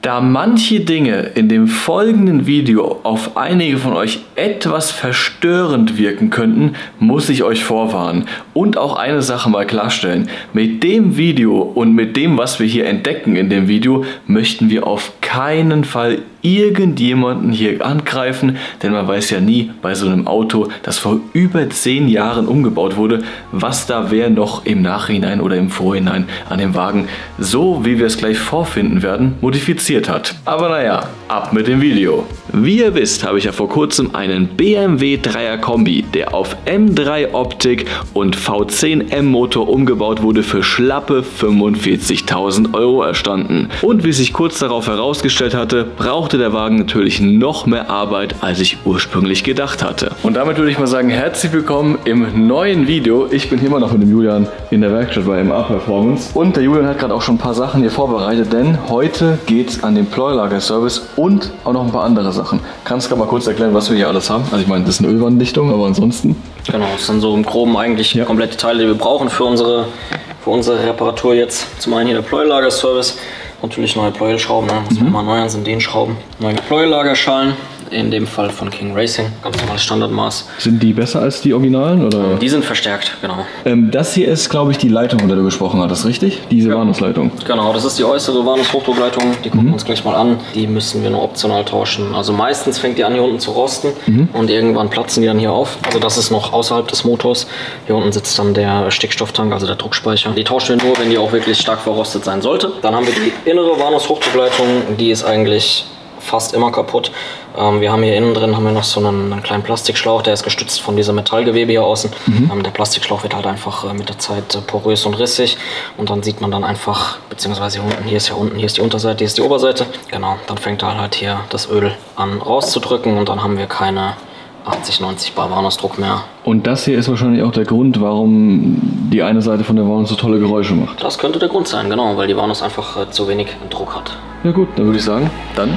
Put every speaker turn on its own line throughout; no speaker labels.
Da manche Dinge in dem folgenden Video auf einige von euch etwas verstörend wirken könnten, muss ich euch vorwarnen und auch eine Sache mal klarstellen. Mit dem Video und mit dem, was wir hier entdecken in dem Video, möchten wir auf keinen Fall irgendjemanden hier angreifen, denn man weiß ja nie bei so einem Auto, das vor über 10 Jahren umgebaut wurde, was da wer noch im Nachhinein oder im Vorhinein an dem Wagen, so wie wir es gleich vorfinden werden, modifiziert hat. Aber naja, ab mit dem Video. Wie ihr wisst, habe ich ja vor kurzem einen BMW 3er Kombi, der auf M3 Optik und V10M Motor umgebaut wurde, für schlappe 45.000 € erstanden. Und wie sich kurz darauf herausgestellt hatte, brauchte der Wagen natürlich noch mehr Arbeit, als ich ursprünglich gedacht hatte. Und damit würde ich mal sagen, herzlich willkommen im neuen Video. Ich bin hier immer noch mit dem Julian in der Werkstatt bei MA Performance. Und der Julian hat gerade auch schon ein paar Sachen hier vorbereitet, denn heute geht es an den Pleuelager-Service und auch noch ein paar andere Sachen. Kannst du mal kurz erklären, was wir hier alles haben? Also ich meine, das ist eine Ölwanddichtung, aber ansonsten...
Genau, das sind so im Groben eigentlich komplette Teile, die wir brauchen für unsere Reparatur jetzt. Zum einen hier der Pleuelager-Service. Natürlich neue Pleuelschrauben, was wir mal neu an sind, den Schrauben. Neue Pleuelagerschalen, in dem Fall von King Racing, ganz normales Standardmaß.
Sind die besser als die Originalen? Oder?
Die sind verstärkt, genau.
Das hier ist, glaube ich, die Leitung, von der du gesprochen hattest, richtig? Diese Warnungsleitung.
Genau, das ist die äußere Warnungshochdruckleitung, die gucken wir uns gleich mal an. Die müssen wir nur optional tauschen. Also meistens fängt die an, hier unten zu rosten und irgendwann platzen die dann hier auf. Also das ist noch außerhalb des Motors. Hier unten sitzt dann der Stickstofftank, also der Druckspeicher. Die tauschen wir nur, wenn die auch wirklich stark verrostet sein sollte. Dann haben wir die innere Warnungshochdruckleitung, die ist eigentlich fast immer kaputt. Wir haben hier innen drin noch so einen kleinen Plastikschlauch, der ist gestützt von diesem Metallgewebe hier außen. Der Plastikschlauch wird halt einfach mit der Zeit porös und rissig und dann sieht man dann einfach, beziehungsweise hier ist die Unterseite, hier ist die Oberseite. Genau, dann fängt halt hier das Öl an rauszudrücken und dann haben wir keine 80, 90 Bar Warnungsdruck mehr. Und das hier ist wahrscheinlich auch der Grund, warum die eine Seite von der Warnung so tolle Geräusche macht. Das könnte der Grund sein, genau, weil die Warnung einfach zu wenig Druck hat.
Ja gut, dann würde ich sagen,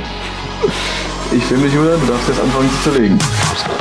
ich filme dich, Julian, du darfst jetzt anfangen zu zerlegen.
Alles klar.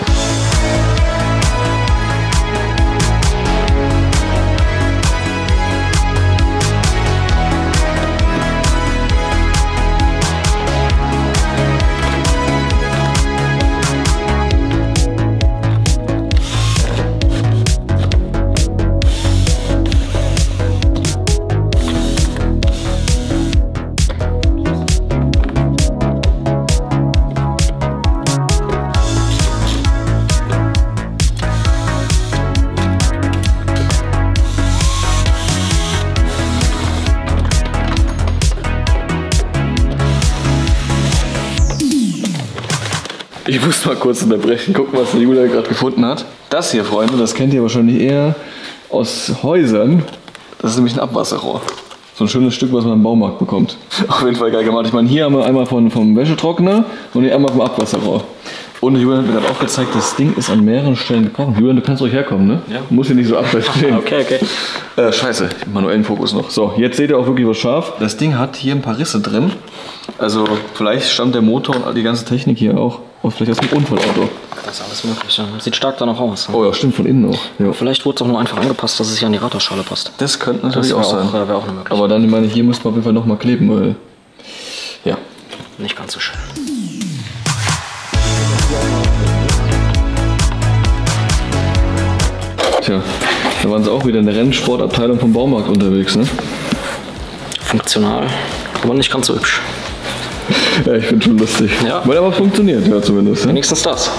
Ich muss mal kurz unterbrechen, gucken, was der Julian gerade gefunden hat. Das hier, Freunde, das kennt ihr wahrscheinlich eher aus Häusern. Das ist nämlich ein Abwasserrohr. So ein schönes Stück, was man im Baumarkt bekommt. Auf jeden Fall geil gemacht. Ich meine, hier haben wir einmal vom Wäschetrockner und hier einmal vom Abwasserrohr. Und Julian hat mir gerade auch gezeigt, das Ding ist an mehreren Stellen gebrochen. Julian, du kannst ruhig herkommen, ne? Ja. Du musst hier nicht so abwärts stehen.
Okay.
Scheiße, manuellen Fokus noch. So, jetzt seht ihr auch wirklich was scharf. Das Ding hat hier ein paar Risse drin. Also vielleicht stammt der Motor und die ganze Technik hier auch vielleicht aus dem Unfallauto.
Das ist alles möglich. Sieht stark danach aus.
Oh ja, stimmt, von innen auch. Ja.
Vielleicht wurde es auch nur einfach angepasst, dass es hier an die Radarschale passt.
Das könnte natürlich auch sein.
Wäre auch eine Möglichkeit.
Aber dann, meine ich, hier müsste man auf jeden Fall nochmal kleben, weil... Ja.
Nicht ganz so schön.
Tja, da waren sie auch wieder in der Rennsportabteilung vom Baumarkt unterwegs, ne?
Funktional, aber nicht ganz so hübsch.
Ja, ich finde schon lustig.
Ja.
Weil aber funktioniert, ja zumindest. Ne?
Wenigstens das.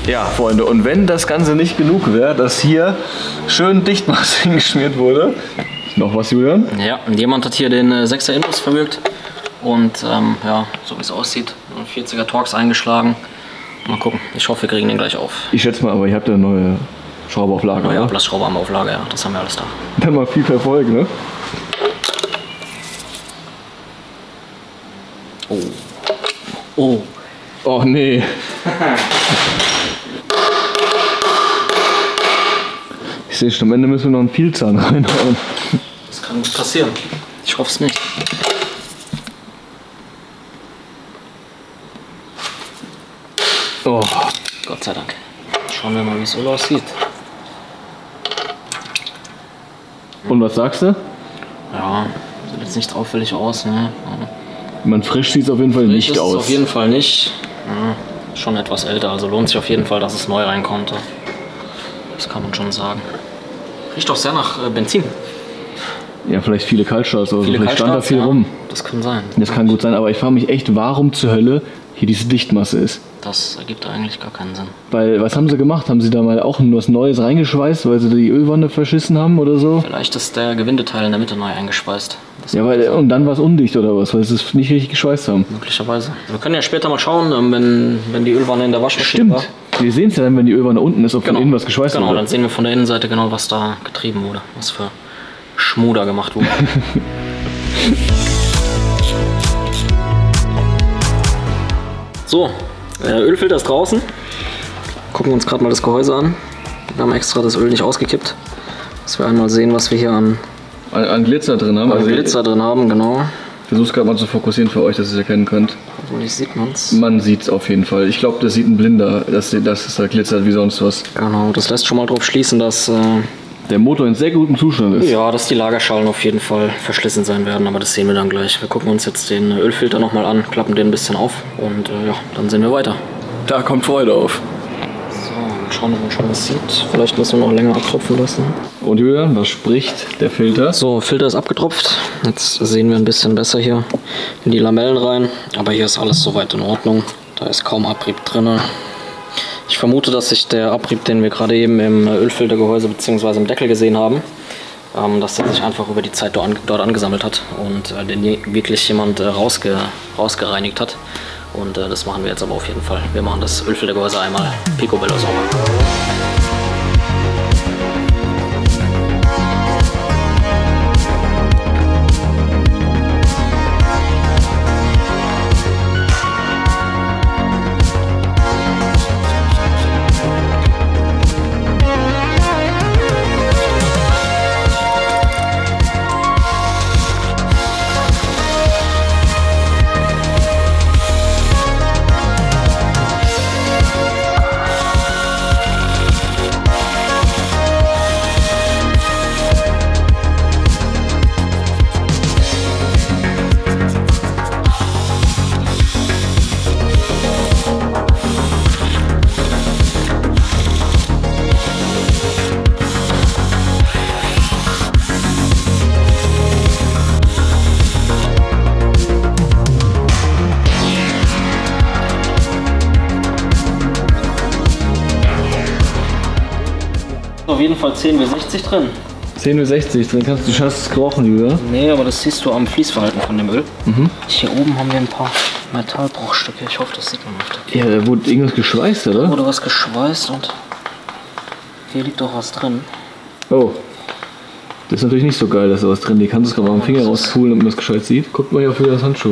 Ja, Freunde, und wenn das Ganze nicht genug wäre, dass hier schön Dichtmasse hingeschmiert wurde. Noch was, Julian?
Ja, jemand hat hier den 6er Inbus verwirkt. Und ja, so wie es aussieht, 40er Torx eingeschlagen. Mal gucken, ich hoffe, wir kriegen den gleich auf.
Ich schätze mal, aber ihr habt ja eine neue Schraube auf Lager,
ja,
oder?
Blattschraube haben wir auf Lager, ja, das haben wir alles da.
Dann mal viel Erfolg, ne?
Oh. Oh.
Oh, nee. Ich sehe schon, am Ende müssen wir noch einen Vielzahn reinhauen.
Das kann gut passieren. Ich hoffe es nicht.
Oh.
Gott sei Dank. Schauen wir mal, wie es so aussieht.
Und was sagst du?
Ja, sieht jetzt nicht auffällig aus, ne?
Man frisch sieht es auf jeden Fall nicht
ist
aus.
Es auf jeden Fall nicht. Ja, schon etwas älter, also lohnt sich auf jeden Fall, dass es neu rein konnte. Das kann man schon sagen. Riecht doch sehr nach Benzin.
Ja, vielleicht viele Kaltstarts oder so.
Viele
Vielleicht stand da viel rum.
Das kann sein.
Das kann gut sein, aber ich frage mich echt, warum zur Hölle hier diese Dichtmasse ist.
Das ergibt eigentlich gar keinen Sinn.
Weil, was haben sie gemacht? Haben sie da mal auch was Neues reingeschweißt, weil sie die Ölwanne verschissen haben oder so?
Vielleicht ist der Gewindeteil in der Mitte neu eingeschweißt.
Ja, und dann war es undicht oder was, weil sie es nicht richtig geschweißt haben.
Möglicherweise. Wir können ja später mal schauen, wenn die Ölwanne in der Waschmaschine war.
Stimmt. Wir sehen es ja dann, wenn die Ölwanne unten ist, ob von innen was geschweißt wurde.
Genau, dann sehen wir von der Innenseite genau, was da getrieben wurde. Was für Schmuder gemacht wurde. So, der Ölfilter ist draußen. Gucken wir uns gerade mal das Gehäuse an. Wir haben extra das Öl nicht ausgekippt, dass wir einmal sehen, was wir hier an
Glitzer drin haben.
Also Glitzer drin haben, genau.
Ich versuche es gerade mal zu fokussieren für euch, dass ihr es erkennen könnt.
Hoffentlich sieht man es.
Man sieht es auf jeden Fall. Ich glaube, das sieht ein Blinder, dass es da glitzert wie sonst was.
Genau, das lässt schon mal drauf schließen, dass
der Motor in sehr gutem Zustand ist.
Ja, dass die Lagerschalen auf jeden Fall verschlissen sein werden, aber das sehen wir dann gleich. Wir gucken uns jetzt den Ölfilter nochmal an, klappen den ein bisschen auf und ja, dann sehen wir weiter.
Da kommt Freude auf.
So, mal schauen, ob man schon was sieht. Vielleicht müssen wir noch länger abtropfen lassen.
Und Julian, was spricht der Filter?
So, Filter ist abgetropft. Jetzt sehen wir ein bisschen besser hier in die Lamellen rein. Aber hier ist alles soweit in Ordnung. Da ist kaum Abrieb drin. Ich vermute, dass sich der Abrieb, den wir gerade eben im Ölfiltergehäuse bzw. im Deckel gesehen haben, dass der sich einfach über die Zeit dort angesammelt hat und den wirklich jemand rausgereinigt hat. Und das machen wir jetzt aber auf jeden Fall. Wir machen das Ölfiltergehäuse einmal picobello sauber. Auf jeden Fall 10W60 drin.
10W60 drin, du hast es gerochen, Julia?
Nee, aber das siehst du am Fließverhalten von dem Öl. Mhm. Hier oben haben wir ein paar Metallbruchstücke. Ich hoffe, das sieht man auf der.
Ja, da wurde irgendwas geschweißt, oder?
Da wurde was geschweißt und hier liegt auch was drin.
Oh. Das ist natürlich nicht so geil, dass da was drin liegt. Kannst du es gerade mal am Finger rauspulen, damit man das gescheit sieht? Guckt mal hier auf das Handschuh.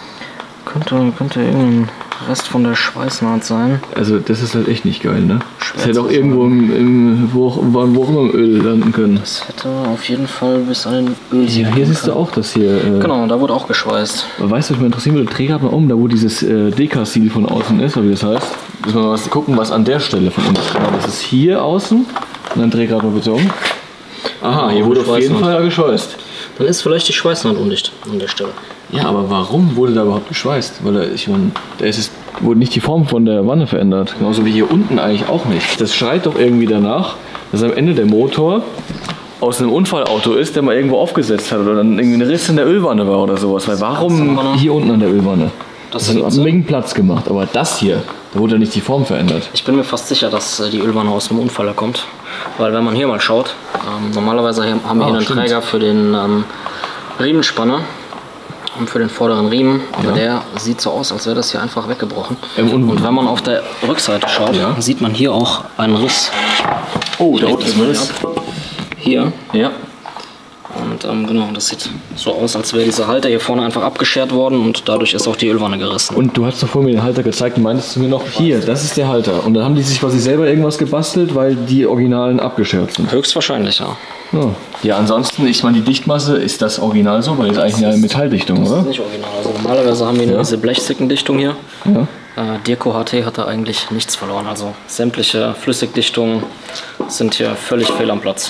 Könnte irgendein Rest von der Schweißnaht sein.
Also das ist halt echt nicht geil, ne? Das hätte auch irgendwo wo auch immer im Öl landen können.
Das hätte auf jeden Fall bis an den Ölsieb.
Ja, hier siehst du auch das hier.
Genau, da wurde auch geschweißt.
Aber weißt du, was mich interessieren würde? Dreh gerade mal um, da wo dieses Deka-Seal von außen ist, oder wie das heißt. Müssen wir mal gucken, was an der Stelle von uns ist. Genau, das ist hier außen. Und dann dreh gerade mal bitte um. Aha, hier wurde auf jeden Fall geschweißt.
Dann ist vielleicht die Schweißnaht undicht an der Stelle.
Ja, aber warum wurde da überhaupt geschweißt? Weil ich meine, wurde nicht die Form von der Wanne verändert. Genauso wie hier unten eigentlich auch nicht. Das schreit doch irgendwie danach, dass am Ende der Motor aus einem Unfallauto ist, der mal irgendwo aufgesetzt hat oder dann irgendwie ein Riss in der Ölwanne war oder sowas. Weil warum hier unten an der Ölwanne?
Das
hat einen Menge Platz gemacht, aber das hier, da wurde ja nicht die Form verändert.
Ich bin mir fast sicher, dass die Ölwanne aus einem Unfall kommt. Weil wenn man hier mal schaut, normalerweise haben wir hier einen Träger für den Riemenspanner. Für den vorderen Riemen, aber der sieht so aus, als wäre das hier einfach weggebrochen. Und wenn man auf der Rückseite schaut, sieht man hier auch einen Riss.
Oh, da unten ist ein Riss.
Hier. Ja. Und genau, das sieht so aus, als wäre dieser Halter hier vorne einfach abgeschert worden und dadurch ist auch die Ölwanne gerissen.
Und du hast doch vorhin mir den Halter gezeigt und meintest du mir noch, hier, das ist der Halter. Und dann haben die sich quasi selber irgendwas gebastelt, weil die Originalen abgeschert sind.
Höchstwahrscheinlich, ja.
Ja, ansonsten, ich meine, die Dichtmasse, ist das original so? Weil das ist eigentlich eine Metalldichtung, oder?
Das ist nicht original. Also normalerweise haben wir nur diese Blechsickendichtung hier.
Ja.
Dirco HT hat da eigentlich nichts verloren. Also sämtliche Flüssigdichtungen sind hier völlig fehl am Platz.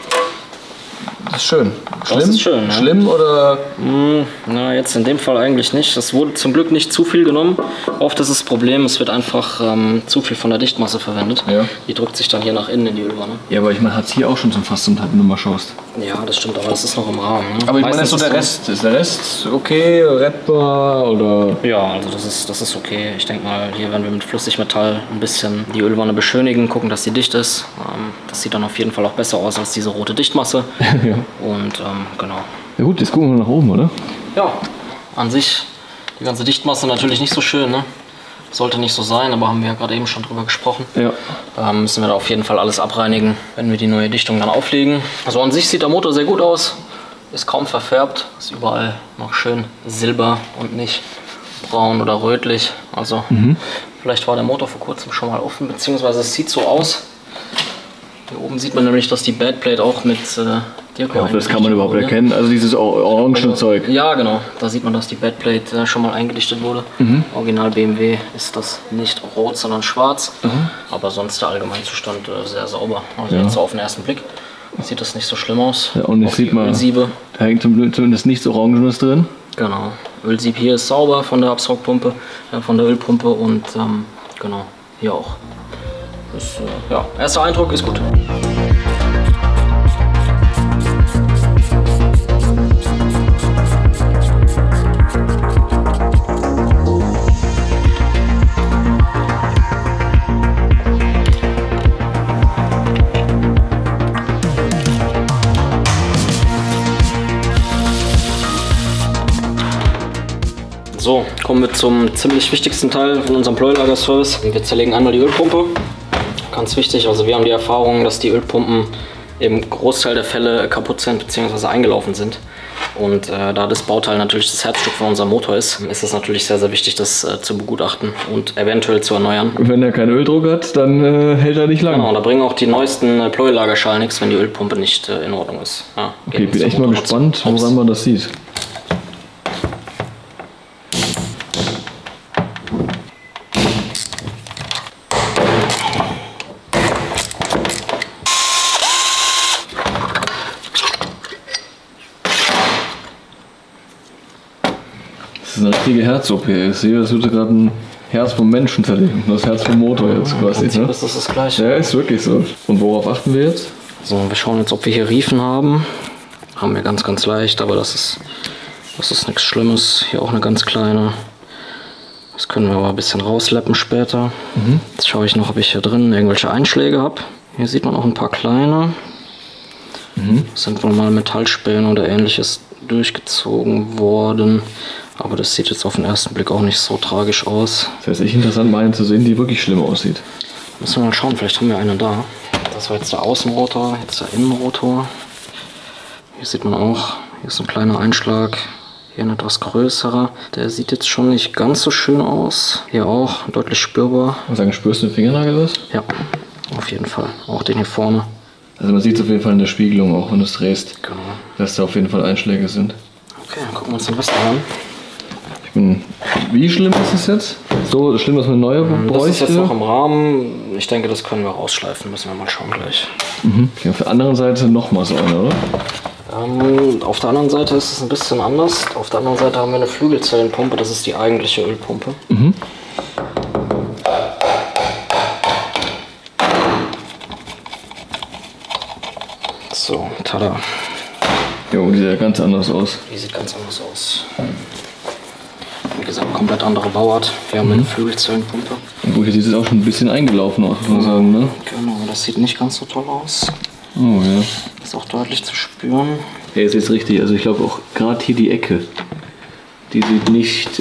Das ist schön. Schlimm?
Das ist schön, ja.
Schlimm oder?
Na, jetzt in dem Fall eigentlich nicht. Es wurde zum Glück nicht zu viel genommen. Oft ist das Problem, es wird einfach zu viel von der Dichtmasse verwendet.
Ja.
Die drückt sich dann hier nach innen in die Ölwanne.
Ja, aber ich meine, hat es hier auch schon fast zum Teil, wenn du mal schaust.
Ja, das stimmt, aber das ist noch im Rahmen. Ne?
Aber ich meine, so der Rest. Ist der Rest okay, rettbar oder?
Ja, also das ist okay. Ich denke mal, hier werden wir mit Flüssigmetall ein bisschen die Ölwanne beschönigen, gucken, dass sie dicht ist. Das sieht dann auf jeden Fall auch besser aus als diese rote Dichtmasse.
Ja.
Und genau.
Ja gut, jetzt gucken wir nach oben, oder?
Ja, an sich die ganze Dichtmasse natürlich nicht so schön, ne? Sollte nicht so sein, aber haben wir ja gerade eben schon drüber gesprochen.
Ja.
Müssen wir da auf jeden Fall alles abreinigen, wenn wir die neue Dichtung dann auflegen. Also an sich sieht der Motor sehr gut aus, ist kaum verfärbt, ist überall noch schön silber und nicht braun oder rötlich. Also vielleicht war der Motor vor kurzem schon mal offen, beziehungsweise es sieht so aus. Hier oben sieht man nämlich, dass die Backplate auch mit Dirco.
Ja, das kann man überhaupt erkennen. Also dieses orange Zeug.
Ja, genau. Da sieht man, dass die Backplate schon mal eingedichtet wurde. Original BMW ist das nicht rot, sondern schwarz. Aber sonst der Allgemeinzustand sehr sauber. Also jetzt so auf den ersten Blick sieht das nicht so schlimm aus.
Ja, und jetzt sieht man,
Ölsiebe.
da hängt zumindest nichts Orangenes drin.
Genau. Ölsieb hier ist sauber von der Absaugpumpe, von der Ölpumpe und genau, hier auch. Das, ja, erster Eindruck ist gut. So, kommen wir zum ziemlich wichtigsten Teil von unserem Pleuelager-Service. Wir zerlegen einmal die Ölpumpe. Ganz wichtig, also wir haben die Erfahrung, dass die Ölpumpen im Großteil der Fälle kaputt sind bzw. eingelaufen sind. Und da das Bauteil natürlich das Herzstück von unserem Motor ist, ist es natürlich sehr, sehr wichtig, das zu begutachten und eventuell zu erneuern.
Wenn er keinen Öldruck hat, dann hält er nicht lange.
Genau, da bringen auch die neuesten Pleuelagerschalen nichts, wenn die Ölpumpe nicht in Ordnung ist. Ja,
okay, bin echt mal gespannt, woran man das sieht. Das ist eine richtige Herz-OP. Ich sehe, das würde gerade ein Herz vom Menschen zerlegen. Das Herz vom Motor jetzt quasi. Ne?
Das ist das Gleiche.
Ja, ist wirklich so. Und worauf achten wir jetzt?
So, wir schauen jetzt, ob wir hier Riefen haben. Haben wir ganz, ganz leicht, aber das ist nichts Schlimmes. Hier auch eine ganz kleine. Das können wir aber ein bisschen rausleppen später. Jetzt schaue ich noch, ob ich hier drin irgendwelche Einschläge habe. Hier sieht man auch ein paar kleine. Das sind wohl mal Metallspäne oder ähnliches durchgezogen worden. Aber das sieht jetzt auf den ersten Blick auch nicht so tragisch aus.
Das wäre echt interessant, mal einen zu sehen, die wirklich schlimm aussieht.
Müssen wir mal schauen, vielleicht haben wir einen da. Das war jetzt der Außenrotor, jetzt der Innenrotor. Hier sieht man auch, hier ist ein kleiner Einschlag. Hier ein etwas größerer. Der sieht jetzt schon nicht ganz so schön aus. Hier auch deutlich spürbar.
Und sagen, spürst du den Fingernagel was?
Ja, auf jeden Fall. Auch den hier vorne.
Also man sieht es auf jeden Fall in der Spiegelung, auch wenn du es drehst,
Genau.
dass da auf jeden Fall Einschläge sind.
Okay, dann gucken wir uns den Rest an.
Wie schlimm ist es jetzt? So schlimm, dass man neue bräuchte?
Das ist jetzt noch im Rahmen. Ich denke, das können wir rausschleifen. Müssen wir mal schauen gleich.
Okay, auf der anderen Seite nochmal so eine, oder?
Auf der anderen Seite ist es ein bisschen anders. Auf der anderen Seite haben wir eine Flügelzellenpumpe. Das ist die eigentliche Ölpumpe. So, tada.
Jo, die sieht ja ganz anders aus.
Die sieht ganz anders aus. Wie gesagt, komplett andere Bauart. Wir haben eine Flügelzellenpumpe.
Gut, jetzt ist es auch schon ein bisschen eingelaufen, muss man sagen, ne?
Genau, das sieht nicht ganz so toll aus.
Oh ja.
Ist auch deutlich zu spüren.
Ja, ist jetzt richtig. Also ich glaube auch gerade hier die Ecke, die sieht nicht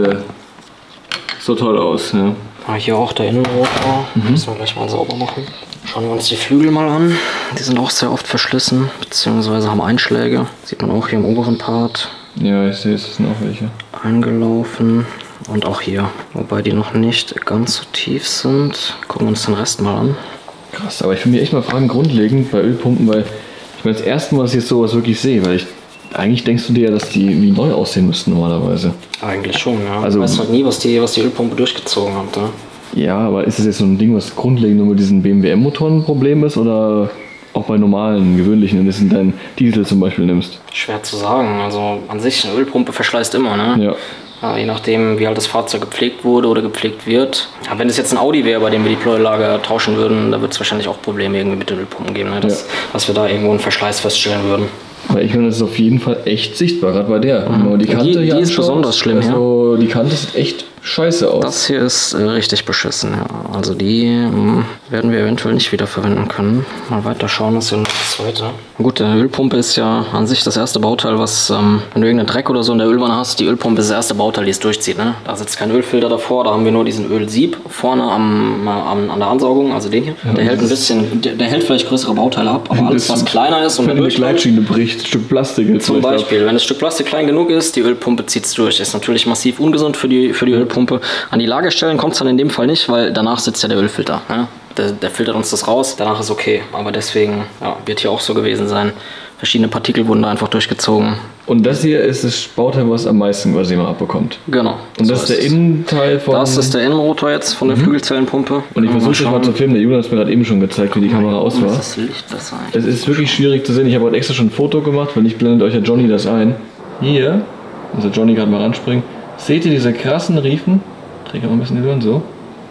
so toll aus. Ja.
Hier auch der Innenrotor. Müssen wir gleich mal sauber machen. Schauen wir uns die Flügel mal an. Die sind auch sehr oft verschlissen, beziehungsweise haben Einschläge. Sieht man auch hier im oberen Part.
Ja, ich sehe, es sind auch welche.
Eingelaufen. Und auch hier. Wobei die noch nicht ganz so tief sind. Gucken wir uns den Rest mal an.
Krass, aber ich will mir echt mal fragen, grundlegend bei Ölpumpen, weil ich meine, das erste Mal, dass ich jetzt sowas wirklich sehe, weil eigentlich denkst du dir ja, dass die wie neu aussehen müssten normalerweise.
Eigentlich schon, ja.
Also,
du weißt halt nie, was die Ölpumpe durchgezogen hat. Ne?
Ja, aber ist das jetzt so ein Ding, was grundlegend nur mit diesen BMW-Motoren ein Problem ist oder auch bei normalen, gewöhnlichen, wenn du jetzt deinen Diesel zum Beispiel nimmst?
Schwer zu sagen. Also an sich, eine Ölpumpe verschleißt immer, ne?
Ja.
Ja, je nachdem, wie halt das Fahrzeug gepflegt wurde oder gepflegt wird. Ja, wenn es jetzt ein Audi wäre, bei dem wir die Pleuelager tauschen würden, da wird es wahrscheinlich auch Probleme irgendwie mit den Ölpumpen geben, ne? Dass wir da irgendwo einen Verschleiß feststellen würden.
Weil ich meine, das ist auf jeden Fall echt sichtbar, gerade bei der. Wenn man die Kante
die
hier
ist
anschaut,
besonders schlimm,
also die Kante sieht echt scheiße aus.
Das hier ist richtig beschissen, ja. Also die werden wir eventuell nicht wieder verwenden können. Mal weiter schauen, was hier noch das zweite. Gut, die Ölpumpe ist ja an sich das erste Bauteil, was, wenn du irgendeinen Dreck oder so in der Ölwanne hast, die Ölpumpe ist das erste Bauteil, die es durchzieht, ne? Da sitzt kein Ölfilter davor, da haben wir nur diesen Ölsieb vorne an der Ansaugung, also den hier. Ja, der hält ein bisschen, der hält vielleicht größere Bauteile ab, aber alles, was kleiner ist und
wenn eine Gleitschiene bricht, ein Stück Plastik jetzt
zum Beispiel, wenn das Stück Plastik klein genug ist, die Ölpumpe zieht es durch. Ist natürlich massiv ungesund für die Ölpumpe. An die Lagerstellen kommt es dann in dem Fall nicht, weil danach sitzt ja der Ölfilter. Ne? Der filtert uns das raus, danach ist okay. Aber deswegen wird hier auch so gewesen sein. Verschiedene Partikel wurden da einfach durchgezogen.
Und das hier ist das Bauteil, was am meisten quasi mal abbekommt.
Genau.
Und das ist der Innenteil von...
Das ist der Innenrotor jetzt von der Flügelzellenpumpe.
Und ich versuche das mal zu filmen. Der Julian hat mir gerade eben schon gezeigt, wie die Kamera aus war.
Das Licht besser.
Es ist wirklich schwierig zu sehen. Ich habe heute extra schon ein Foto gemacht, weil ich blende euch ja Johnny das ein. Hier, also Johnny gerade mal ranspringen. Seht ihr diese krassen Riefen? Träger mal ein bisschen Julian, so.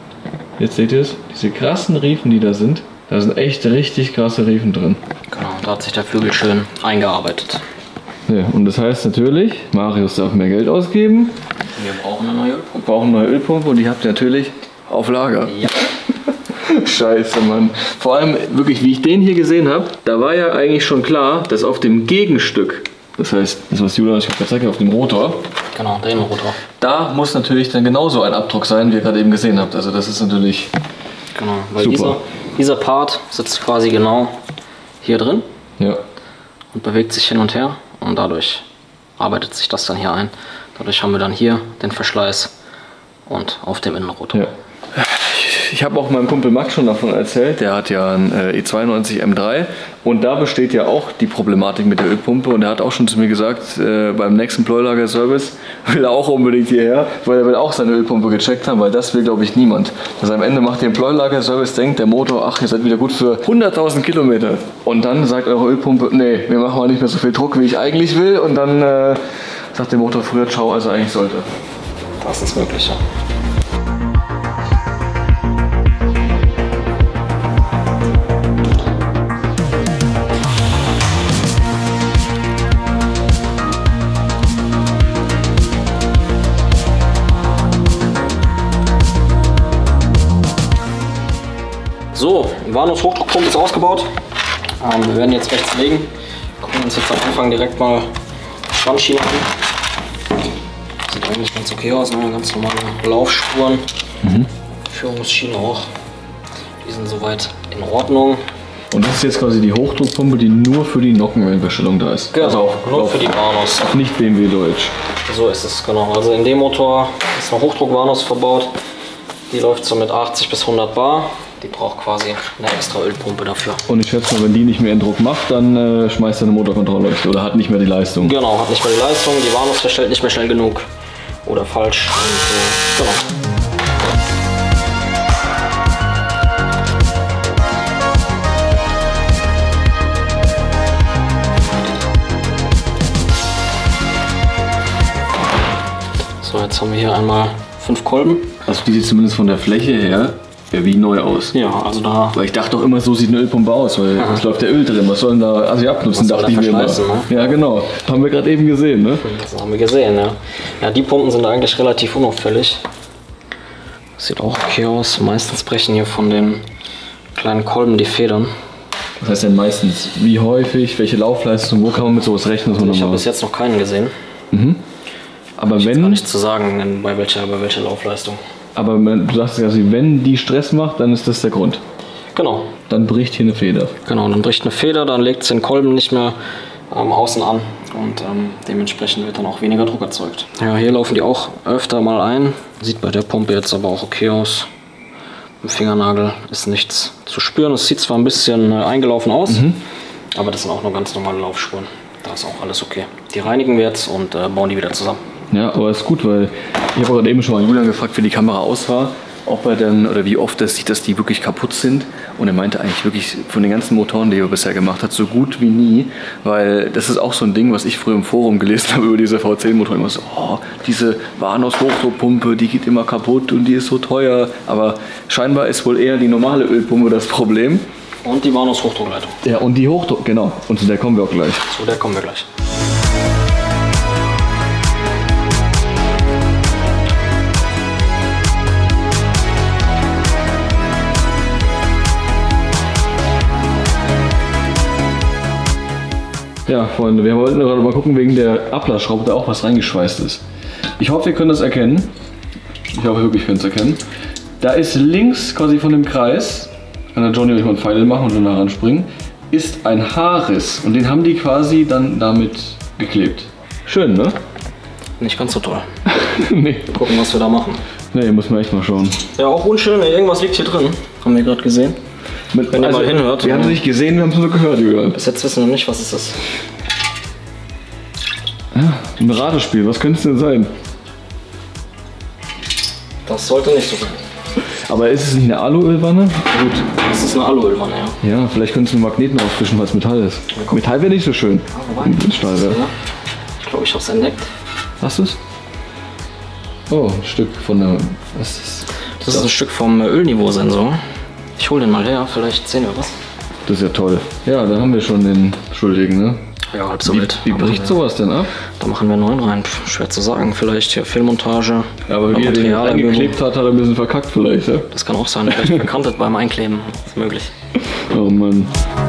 Jetzt seht ihr es. Diese krassen Riefen, die da sind. Da sind echt richtig krasse Riefen drin.
Genau, da hat sich der Flügel schön eingearbeitet.
Ja, und das heißt natürlich, Marius darf mehr Geld ausgeben.
Wir brauchen eine neue Ölpumpe.
Brauchen eine neue Ölpumpe und die habt ihr natürlich auf Lager.
Ja.
Scheiße, Mann. Vor allem wirklich, wie ich den hier gesehen habe, da war ja eigentlich schon klar, dass auf dem Gegenstück, das heißt, das was Julian euch gerade gezeigt hat, auf dem Rotor,
genau, der Innenrotor.
Da muss natürlich dann genauso ein Abdruck sein, wie ihr gerade eben gesehen habt. Also das ist natürlich
genau, weil
super.
Dieser Part sitzt quasi genau hier drin,
ja,
und bewegt sich hin und her und dadurch arbeitet sich das dann hier ein. Dadurch haben wir dann hier den Verschleiß und auf dem Innenrotor.
Ja. Ich habe auch meinem Kumpel Max schon davon erzählt, der hat ja einen E92 M3 und da besteht ja auch die Problematik mit der Ölpumpe und er hat auch schon zu mir gesagt, beim nächsten Pleulager-Service will er auch unbedingt hierher, weil er will auch seine Ölpumpe gecheckt haben, weil das will glaube ich niemand. Also am Ende macht ihr einen Pleulager-Service, denkt der Motor, ach ihr seid wieder gut für 100.000 Kilometer und dann sagt eure Ölpumpe, nee, wir machen mal nicht mehr so viel Druck, wie ich eigentlich will und dann sagt der Motor früher ciao, als er eigentlich sollte.
Das ist möglich, ja. So, Vanos Hochdruckpumpe ist ausgebaut. Wir werden jetzt rechts legen. Gucken uns jetzt am Anfang direkt mal die Spannschiene an. Sieht eigentlich ganz okay aus, ne? Ganz normale Laufspuren. Führungsschiene auch. Die sind soweit in Ordnung.
Und das ist jetzt quasi die Hochdruckpumpe, die nur für die Nockenwellenverstellung da ist.
Genau,
also auch
nur für die Vanos.
Nicht BMW Deutsch.
So ist es, genau. Also in dem Motor ist eine Hochdruck-Vanos verbaut. Die läuft so mit 80 bis 100 Bar. Die braucht quasi eine extra Ölpumpe dafür.
Und ich schätze mal, wenn die nicht mehr Druck macht, dann schmeißt deine Motorkontrolle oder hat nicht mehr die Leistung.
Genau, hat nicht mehr die Leistung. Die Vanos verstellt nicht mehr schnell genug oder falsch. Und, genau. So, jetzt haben wir hier einmal 5 Kolben.
Also die sieht zumindest von der Fläche her Ja, wie neu aus.
Ja, also da...
Weil ich dachte doch immer, so sieht eine Ölpumpe aus, weil es läuft ja Öl drin. Was sollen da Assi abnutzen, dachte ich mir immer. Ne? Ja, genau. Haben wir gerade eben gesehen, ne?
Das haben wir gesehen, ja. Ja, die Pumpen sind eigentlich relativ unauffällig. Sieht auch okay aus. Meistens brechen hier von den kleinen Kolben die Federn.
Was heißt denn meistens? Wie häufig? Welche Laufleistung? Wo kann man mit sowas rechnen?
Ich habe bis jetzt noch keinen gesehen.
Mhm. Aber
ich
wenn...
gar nicht zu sagen, bei welcher Laufleistung.
Aber du sagst ja, wenn die Stress macht, dann ist das der Grund.
Genau.
Dann bricht hier eine Feder.
Genau, dann bricht eine Feder, dann legt es den Kolben nicht mehr außen an und dementsprechend wird dann auch weniger Druck erzeugt. Ja, hier laufen die auch öfter mal ein. Sieht bei der Pumpe jetzt aber auch okay aus. Im Fingernagel ist nichts zu spüren. Es sieht zwar ein bisschen eingelaufen aus, aber das sind auch nur ganz normale Laufspuren. Da ist auch alles okay. Die reinigen wir jetzt und bauen die wieder zusammen.
Ja, aber ist gut, weil ich habe gerade eben schon mal Julian gefragt, wie die Kamera aus war. Auch bei den, oder wie oft es sieht, dass die wirklich kaputt sind. Und er meinte eigentlich wirklich von den ganzen Motoren, die er bisher gemacht hat, so gut wie nie. Weil das ist auch so ein Ding, was ich früher im Forum gelesen habe über diese V10-Motoren. Immer so, oh, diese Vanos-Hochdruckpumpe, die geht immer kaputt und die ist so teuer. Aber scheinbar ist wohl eher die normale Ölpumpe das Problem.
Und die Vanos-Hochdruckleitung.
Ja, und die Hochdruck, genau. Und zu der kommen wir auch gleich.
Zu der kommen wir gleich.
Ja, Freunde, wir wollten gerade mal gucken wegen der Ablassschraube, da auch was reingeschweißt ist. Ich hoffe, ihr könnt das erkennen. Ich hoffe wirklich, ihr könnt es erkennen. Da ist links quasi von dem Kreis, kann der Johnny euch mal einen Pfeil machen und dann da ranspringen, ist ein Haarriss. Und den haben die quasi dann damit geklebt. Schön, ne?
Nicht ganz so toll.
Nee.
Gucken, was wir da machen.
Nee, muss man echt mal schauen.
Ja, auch unschön, irgendwas liegt hier drin. Haben wir gerade gesehen. Wenn ihr mal hinhört.
Wir haben es nicht gesehen, wir haben es nur gehört, Julian.
Bis jetzt wissen wir nicht, was es ist.
Ja, ein Ratespiel, was könnte es denn sein?
Das sollte nicht so sein.
Aber ist es nicht eine Aluölwanne? Gut.
Das ist eine Aluölwanne, ja.
Ja, vielleicht könntest du einen Magneten ausfischen, weil es Metall ist. Metall wäre nicht so schön.
Wobei,
Stahl wäre.
Ich glaube, ich habe es entdeckt.
Hast du es? Oh, ein Stück von der... Was ist das?
Das ist ein Stück vom Ölniveausensor. Ich hole den mal her, vielleicht sehen wir was.
Das ist ja toll. Ja, dann haben wir schon den Schuldigen, ne?
Ja, halb so wild.
Wie bricht sowas denn ab?
Da machen wir einen neuen rein. Schwer zu sagen. Vielleicht hier Fehlmontage.
Ja, aber wie er den eingeklebt hat, hat er ein bisschen verkackt vielleicht, ja?
Das kann auch sein. Vielleicht verkantet beim Einkleben. Das ist möglich.
Oh Mann.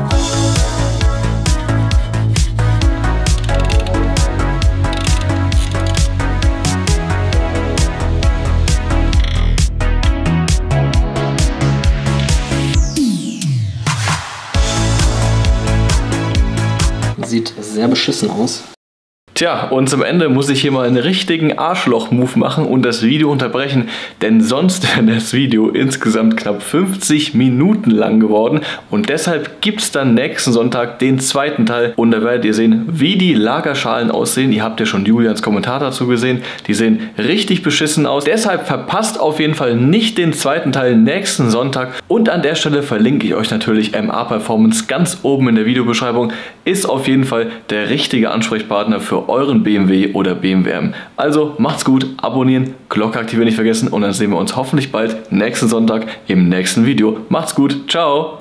Sieht sehr beschissen aus.
Tja, und zum Ende muss ich hier mal einen richtigen Arschloch-Move machen und das Video unterbrechen, denn sonst wäre das Video insgesamt knapp 50 Minuten lang geworden und deshalb gibt es dann nächsten Sonntag den zweiten Teil und da werdet ihr sehen, wie die Lagerschalen aussehen. Ihr habt ja schon Julians Kommentar dazu gesehen, die sehen richtig beschissen aus. Deshalb verpasst auf jeden Fall nicht den zweiten Teil nächsten Sonntag und an der Stelle verlinke ich euch natürlich MA Performance ganz oben in der Videobeschreibung. Ist auf jeden Fall der richtige Ansprechpartner für euren BMW oder BMW M. Also macht's gut, abonnieren, Glocke aktivieren nicht vergessen und dann sehen wir uns hoffentlich bald nächsten Sonntag im nächsten Video. Macht's gut, ciao!